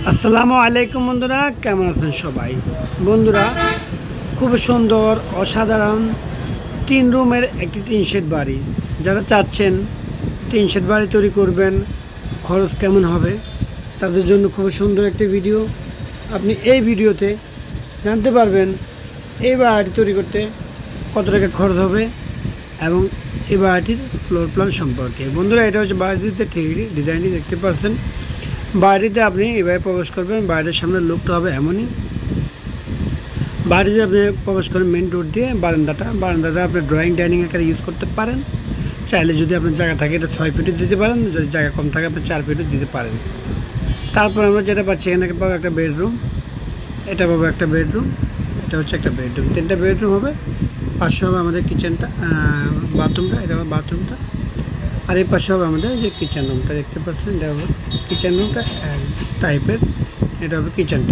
আসসালামু আলাইকুম বন্ধুরা, কেমন আছেন সবাই? বন্ধুরা, খুব সুন্দর অসাধারণ 3 রুমের একটি টিন শেড বাড়ি যারা চাচ্ছেন টিন শেড বাড়ি তৈরি করবেন, খরচ কেমন হবে তাদের জন্য খুব সুন্দর একটি ভিডিও। আপনি এই ভিডিওতে জানতে পারবেন এই বাড়িটি তৈরি করতে কত টাকা খরচ হবে এবং এই বাড়িটির ফ্লোর প্ল্যান সম্পর্কে। বন্ধুরা, এটা হচ্ছে বাড়িটিতে ঠিক ডিজাইনটি দেখতে পাচ্ছেন। বাড়িতে আপনি এভাবে প্রবেশ করবেন, বাড়ির সামনে লুকটা হবে এমনই। বাড়িতে আপনি প্রবেশ করেন মেন রোড দিয়ে, বারান্দাটা আপনি ড্রয়িং ডাইনিং আকারে ইউজ করতে পারেন। চাইলে যদি আপনার জায়গা থাকে এটা 6 ফিটও দিতে পারেন, যদি জায়গা কম থাকে আপনি 4 ফিটও দিতে পারেন। তারপর আমরা যেটা পাচ্ছি এখানে পাবো একটা বেডরুম, এটা পাবো একটা বেডরুম, এটা হচ্ছে একটা বেডরুম, 3টা বেডরুম হবে। পাশে হবে আমাদের কিচেনটা, বাথরুমটা, এটা হবে বাথরুমটা। আর এই পাশে হবে আমাদের যে কিচেন রুমটা দেখতে পাচ্ছেন, এটা হবে কিচেন রুমটা টাইপের, এটা হবে কিচেনটা,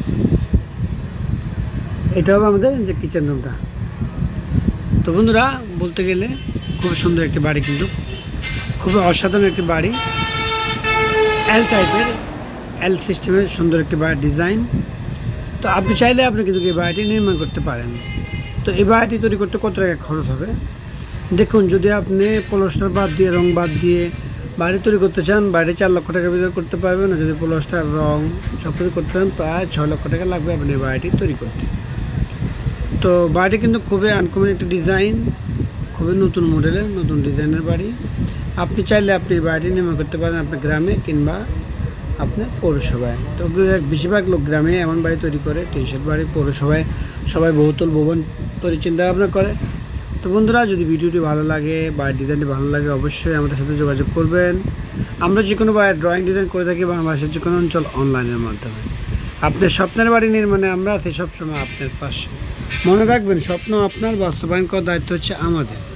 এটা হবে আমাদের যে কিচেন রুমটা। তো বন্ধুরা, বলতে গেলে খুব সুন্দর একটি বাড়ি, কিন্তু খুবই অসাধারণ একটি বাড়ি, এল টাইপের, এল সিস্টেমের সুন্দর একটি বাড়ির ডিজাইন। তো আপনি চাইলে আপনি কিন্তু এই বাড়িটি নির্মাণ করতে পারেন। তো এই বাড়িটি তৈরি করতে কত টাকা খরচ হবে দেখুন। যদি আপনি প্লাস্টার বাদ দিয়ে, রং বাদ দিয়ে বাড়ি তৈরি করতে চান, বাড়ি 4 লক্ষ টাকার ভিতরে করতে পারবেন। আর যদি প্লাস্টার, রং সব কিছু করতে চান, প্রায় 6 লক্ষ টাকা লাগবে আপনি বাড়িটি তৈরি করতে। তো বাড়িটি কিন্তু খুবই আনকমন একটি ডিজাইন, খুবই নতুন মডেলের, নতুন ডিজাইনের বাড়ি। আপনি চাইলে আপনি এই বাড়িটি নির্মাণ করতে পারেন আপনার গ্রামে কিংবা আপনার পৌরসভায়। তো বেশিরভাগ লোক গ্রামে এমন বাড়ি তৈরি করে, টিন শেড বাড়ি। পৌরসভায় সবাই বহুতল ভবন তৈরি চিন্তা ভাবনা করে। তো বন্ধুরা, যদি ভিডিওটি ভালো লাগে, বাড়ির ডিজাইনটি ভালো লাগে, অবশ্যই আমাদের সাথে যোগাযোগ করবেন। আমরা যে কোনো বাড়ির ড্রয়িং ডিজাইন করে থাকি বাংলাদেশের যে কোনো অঞ্চল, অনলাইনের মাধ্যমে। আপনার স্বপ্নের বাড়ি নির্মাণে আমরা আছি সবসময় আপনার পাশে। মনে রাখবেন, স্বপ্ন আপনার, বাস্তবায়ন করার দায়িত্ব হচ্ছে আমাদের।